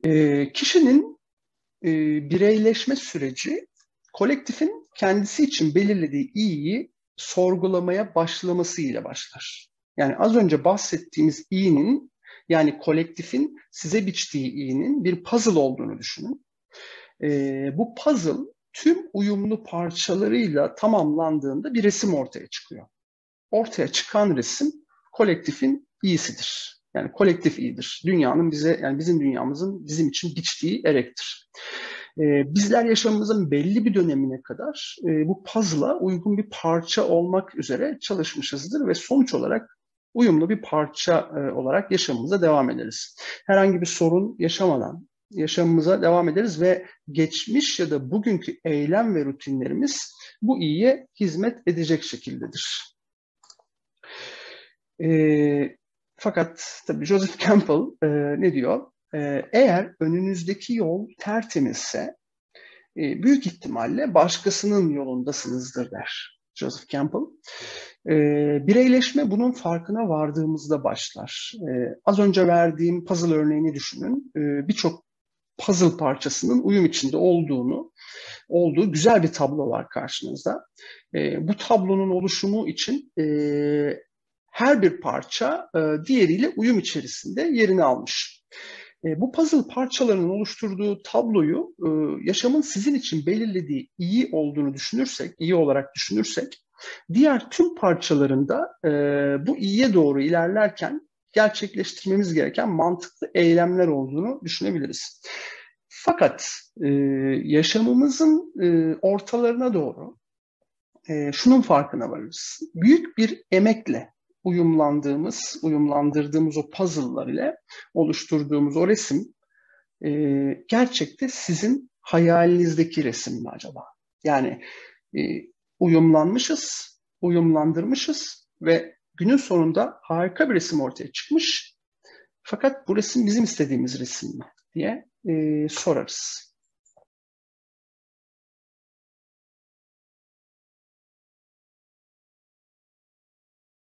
Kişinin bireyleşme süreci, kolektifin kendisi için belirlediği iyiyi sorgulamaya başlamasıyla başlar. Yani az önce bahsettiğimiz iyinin, yani kolektifin size biçtiği iyinin bir puzzle olduğunu düşünün. Bu puzzle tüm uyumlu parçalarıyla tamamlandığında bir resim ortaya çıkıyor. Ortaya çıkan resim kolektifin iyisidir. Yani kolektif iyidir. Dünyanın bize, yani bizim dünyamızın bizim için biçtiği erektir. Bizler yaşamımızın belli bir dönemine kadar bu puzzle'a uygun bir parça olmak üzere çalışmışızdır ve sonuç olarak uyumlu bir parça olarak yaşamımıza devam ederiz. Herhangi bir sorun yaşamadan yaşamımıza devam ederiz ve geçmiş ya da bugünkü eylem ve rutinlerimiz bu iyiye hizmet edecek şekildedir. Fakat tabii Joseph Campbell ne diyor? Eğer önünüzdeki yol tertemizse büyük ihtimalle başkasının yolundasınızdır der Joseph Campbell. Bireyleşme bunun farkına vardığımızda başlar. Az önce verdiğim puzzle örneğini düşünün. Birçok puzzle parçasının uyum içinde olduğu güzel bir tablo var karşınızda. Bu tablonun oluşumu için her bir parça diğeriyle uyum içerisinde yerini almış. Bu puzzle parçalarının oluşturduğu tabloyu yaşamın sizin için belirlediği iyi olduğunu düşünürsek, iyi olarak düşünürsek, diğer tüm parçalarında bu iyiye doğru ilerlerken gerçekleştirmemiz gereken mantıklı eylemler olduğunu düşünebiliriz. Fakat yaşamımızın ortalarına doğru şunun farkına varırız. Büyük bir emekle uyumlandırdığımız o puzzle'lar ile oluşturduğumuz o resim gerçekte sizin hayalinizdeki resim mi acaba? Yani e, uyumlandırmışız ve günün sonunda harika bir resim ortaya çıkmış. Fakat bu resim bizim istediğimiz resim mi diye sorarız.